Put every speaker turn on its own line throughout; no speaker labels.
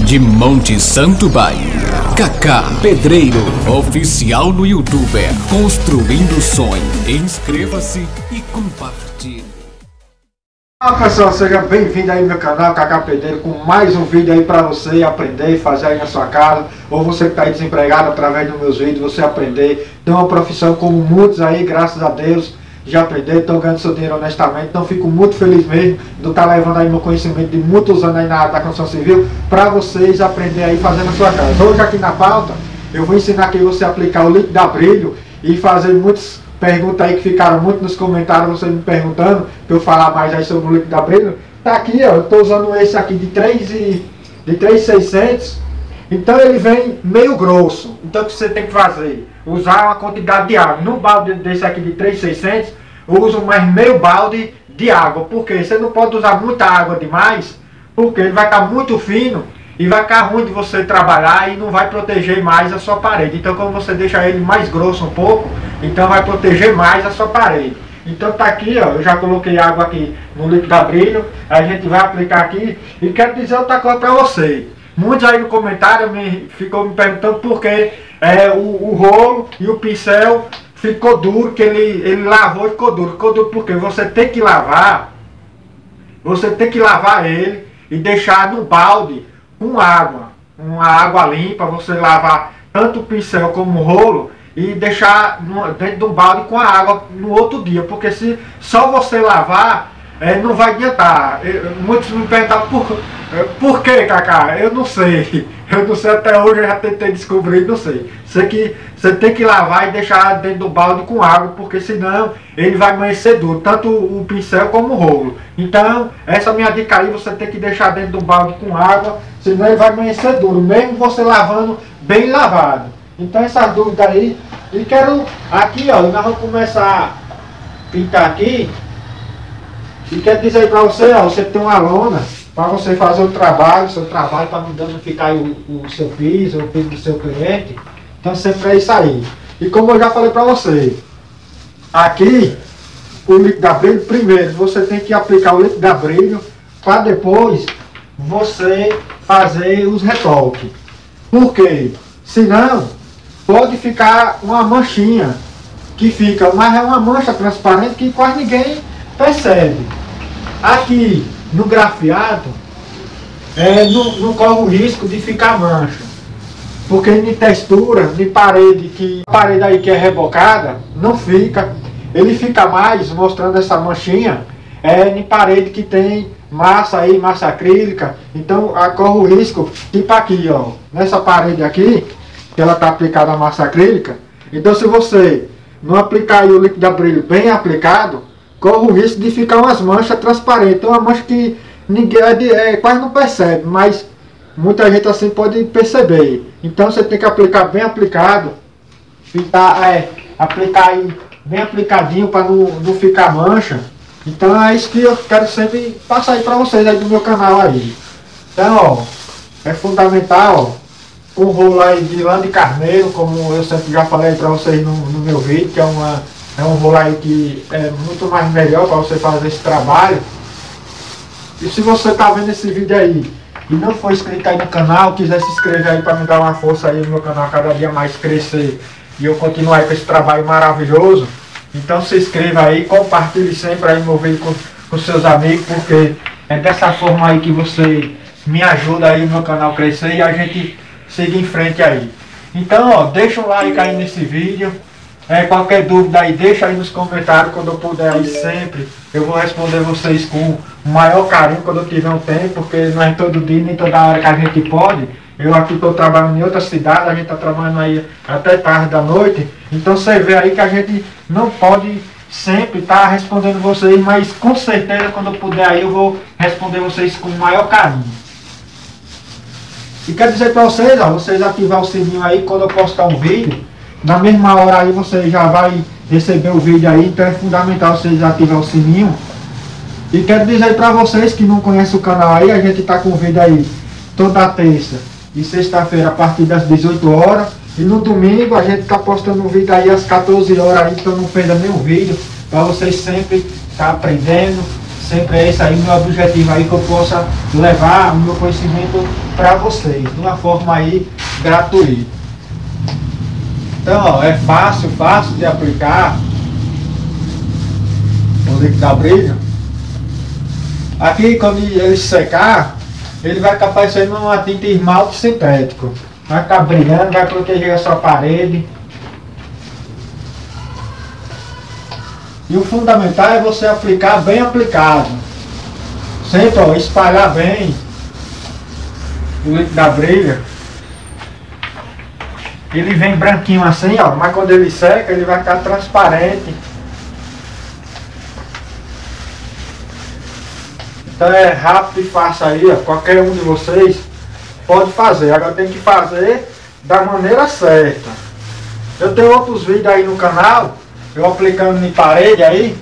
de Monte Santo, Bahia. Kaká Pedreiro, oficial no YouTube, construindo sonho. Inscreva-se e compartilhe.
Olá pessoal, seja bem-vindo aí no meu canal Kaká Pedreiro com mais um vídeo aí para você aprender e fazer aí na sua casa, ou você que está aí desempregado, através dos meus vídeos, você aprender, ter uma profissão como muitos aí, graças a Deus, já aprender, estão ganhando seu dinheiro honestamente. Então fico muito feliz mesmo de estar levando aí meu conhecimento de muitos anos aí na área da construção civil para vocês aprender aí fazer na sua casa. Hoje aqui na pauta eu vou ensinar aqui você aplicar o líquido da Brilho e fazer muitas perguntas aí que ficaram muito nos comentários, vocês me perguntando para eu falar mais aí sobre o líquido da Brilho. Tá aqui, ó, eu estou usando esse aqui de 3.600. Então ele vem meio grosso. Então o que você tem que fazer? Usar uma quantidade de água. No balde desse aqui de 3.600, eu uso mais meio balde de água. Porque você não pode usar muita água demais, porque ele vai estar muito fino e vai ficar ruim de você trabalhar e não vai proteger mais a sua parede. Então quando você deixa ele mais grosso um pouco, então vai proteger mais a sua parede. Então tá aqui, ó, eu já coloquei água aqui no líquido da Brilho. A gente vai aplicar aqui e quero dizer outra coisa para você. Muitos aí no comentário ficou me perguntando por que o rolo e o pincel ficou duro, que ele lavou e ficou duro. Ficou duro porque você tem que lavar ele e deixar no balde com água, uma água limpa, você lavar tanto o pincel como o rolo e deixar dentro do balde com a água no outro dia, porque se só você lavar, não vai adiantar. Muitos me perguntam por que, Kaká? Eu não sei até hoje, eu já tentei descobrir, não sei. Sei que você tem que lavar e deixar dentro do balde com água, porque senão ele vai amanhecer duro, tanto o pincel como o rolo. Então, essa minha dica aí, você tem que deixar dentro do balde com água, senão ele vai amanhecer duro, mesmo você lavando bem lavado. Então, essa dúvida aí, e quero, aqui ó, nós vamos começar a pintar aqui. E quero dizer aí pra você, ó, você tem uma lona para você fazer o trabalho, seu trabalho, para não danificar o seu piso, o piso do seu cliente. Então sempre é isso aí. E como eu já falei para você, aqui o líquido da Brilho, primeiro você tem que aplicar o líquido da Brilho para depois você fazer os retoques. Por quê? Senão pode ficar uma manchinha que fica, mas é uma mancha transparente que quase ninguém percebe. Aqui no grafiado não corre o risco de ficar mancha, porque em textura, de parede, a parede aí que é rebocada, não fica, ele fica mais mostrando essa manchinha em parede que tem massa aí, massa acrílica. Então corre o risco, tipo aqui ó, nessa parede aqui, que ela está aplicada a massa acrílica. Então se você não aplicar aí o líquido da Brilho bem aplicado, corre o risco de ficar umas manchas transparentes, uma mancha que ninguém quase não percebe, mas muita gente assim pode perceber. Então você tem que aplicar bem aplicado, aplicar aí bem aplicadinho para não ficar mancha. Então é isso que eu quero sempre passar aí para vocês aí do meu canal aí. Então ó, é fundamental, ó, um rolo aí de lã de carneiro, como eu sempre já falei para vocês no meu vídeo, que é um rolo aí que é muito mais melhor para você fazer esse trabalho. E se você está vendo esse vídeo aí e não for inscrito aí no canal, quiser se inscrever aí para me dar uma força aí no meu canal, cada dia mais crescer e eu continuar aí com esse trabalho maravilhoso, então se inscreva aí, compartilhe sempre aí meu vídeo com seus amigos, porque é dessa forma aí que você me ajuda aí no meu canal crescer e a gente seguir em frente aí. Então ó, deixa um like aí nesse vídeo. Qualquer dúvida aí, deixa aí nos comentários, quando eu puder aí sempre, eu vou responder vocês com o maior carinho quando eu tiver um tempo, porque não é todo dia, nem toda hora que a gente pode. Eu aqui estou trabalhando em outra cidade, a gente está trabalhando aí até tarde da noite, então você vê aí que a gente não pode sempre estar respondendo vocês, mas com certeza quando eu puder aí eu vou responder vocês com o maior carinho. E quero dizer para vocês, ó, vocês ativar o sininho aí quando eu postar um vídeo. Na mesma hora aí você já vai receber o vídeo aí, então é fundamental vocês ativar o sininho. E quero dizer para vocês que não conhecem o canal aí, a gente está com o vídeo aí toda terça e sexta-feira a partir das 18 horas. E no domingo a gente está postando um vídeo aí às 14 horas aí, então não perda nenhum vídeo, para vocês sempre estar aprendendo, Sempre é esse aí o meu objetivo aí, que eu possa levar o meu conhecimento para vocês, de uma forma aí gratuita. Então, ó, é fácil de aplicar o líquido da brilho. Aqui, quando ele secar, ele vai ficar parecendo uma tinta esmalte sintético. Vai ficar brilhando, vai proteger a sua parede. E o fundamental é você aplicar bem aplicado. Sempre, ó, espalhar bem o líquido da brilha. Ele vem branquinho assim, ó, mas quando ele seca, ele vai ficar transparente. Então é rápido e fácil aí, ó, qualquer um de vocês pode fazer. Agora tem que fazer da maneira certa. Eu tenho outros vídeos aí no canal, eu aplicando em parede aí.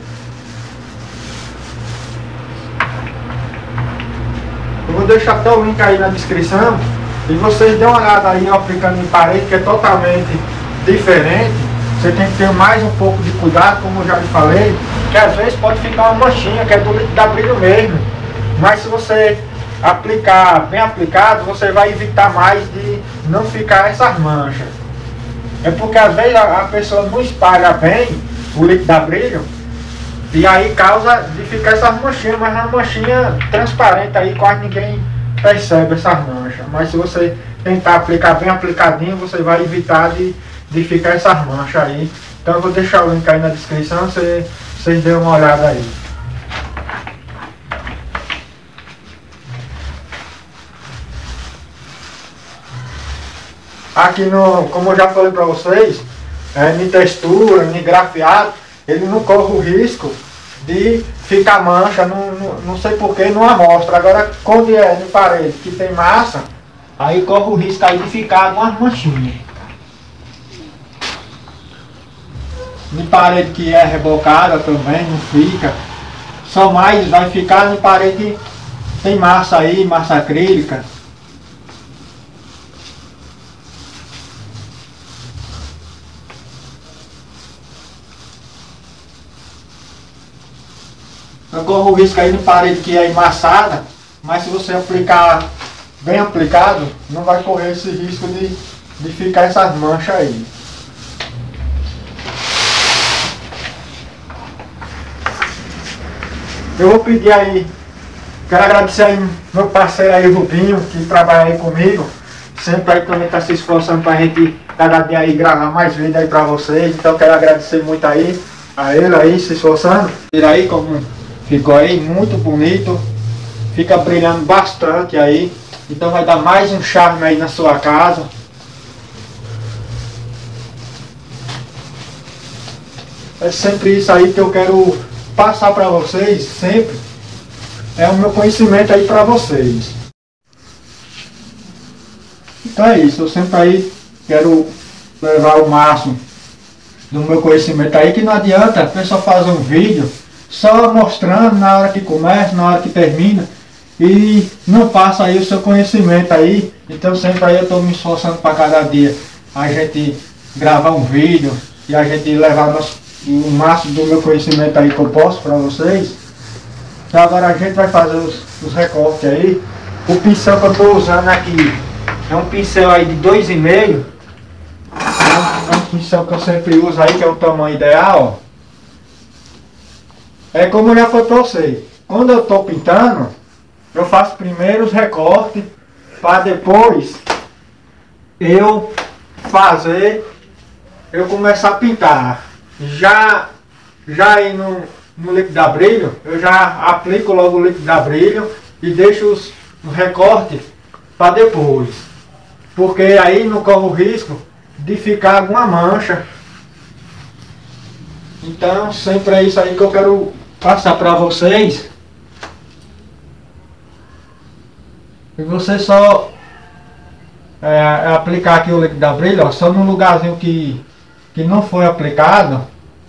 Eu vou deixar até o link aí na descrição. E vocês dêem uma olhada aí, eu aplicando em parede, que é totalmente diferente. Você tem que ter mais um pouco de cuidado, como eu já lhe falei, que às vezes pode ficar uma manchinha, que é do líquido da brilho mesmo. Mas se você aplicar bem aplicado, você vai evitar mais de não ficar essas manchas. É porque às vezes a pessoa não espalha bem o líquido da brilho, e aí causa de ficar essas manchinhas, mas uma manchinha transparente aí, quase ninguém percebe essas manchas. Mas se você tentar aplicar bem aplicadinho, você vai evitar de ficar essas manchas aí. Então eu vou deixar o link aí na descrição, vocês dêem uma olhada aí. Aqui no, como eu já falei para vocês, em textura, em grafiado, ele não corre o risco de ficar mancha, não sei porquê, não amostra. Agora, quando é em parede que tem massa, aí corre o risco aí de ficar umas manchinhas. Em parede que é rebocada também, não fica. Só mais vai ficar em parede que tem massa aí, massa acrílica. Não corre o risco aí de parede que é embaçada, mas se você aplicar bem aplicado, não vai correr esse risco de ficar essas manchas aí. Eu vou pedir aí, quero agradecer aí meu parceiro aí, Rubinho, que trabalha aí comigo, sempre aí também está se esforçando para a gente cada dia aí gravar mais vídeos aí para vocês, então quero agradecer muito aí a ele aí, se esforçando. Vira aí como ficou aí, muito bonito, fica brilhando bastante aí, então vai dar mais um charme aí na sua casa. É sempre isso aí que eu quero passar para vocês, sempre é o meu conhecimento aí para vocês. Então é isso, eu sempre aí quero levar o máximo do meu conhecimento aí, que não adianta a pessoa fazer um vídeo só mostrando na hora que começa, na hora que termina, e não passa aí o seu conhecimento aí. Então sempre aí eu estou me esforçando para cada dia a gente gravar um vídeo e a gente levar o máximo do meu conhecimento aí que eu posso para vocês. Então agora a gente vai fazer os recortes aí. O pincel que eu estou usando aqui é um pincel aí de 2,5. É um pincel que eu sempre uso aí, que é o tamanho ideal. É como eu já falei para vocês, quando eu estou pintando, eu faço primeiro os recortes, para depois eu começar a pintar. Já aí no líquido da brilho, eu já aplico logo o líquido da brilho e deixo os recortes para depois. Porque aí não corre o risco de ficar alguma mancha. Então sempre é isso aí que eu quero passar para vocês. E você só aplicar aqui o líquido da brilho, ó, só no lugarzinho que não foi aplicado.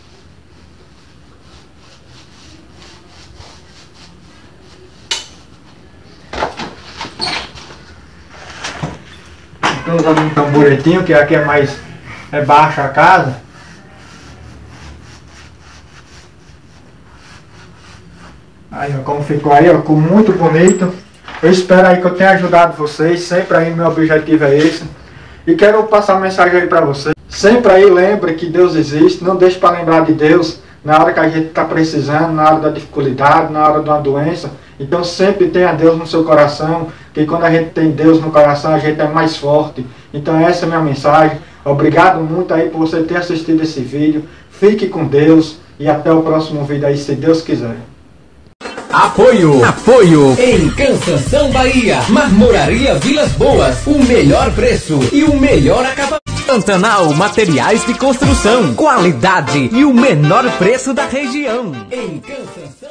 Estou usando um tamboretinho, que aqui é baixa a casa. Aí, ó, como ficou aí, ó, ficou muito bonito. Eu espero aí que eu tenha ajudado vocês. Sempre aí meu objetivo é esse. E quero passar uma mensagem aí para vocês. Sempre aí lembre que Deus existe. Não deixe para lembrar de Deus na hora que a gente está precisando, na hora da dificuldade, na hora de uma doença. Então sempre tenha Deus no seu coração, que quando a gente tem Deus no coração, a gente é mais forte. Então essa é a minha mensagem. Obrigado muito aí por você ter assistido esse vídeo. Fique com Deus e até o próximo vídeo aí, se Deus quiser.
Apoio em Cansanção Bahia, Marmoraria Vilas Boas, o melhor preço e o melhor acabamento. Pantanal Materiais de Construção, qualidade e o menor preço da região. Em Cansanção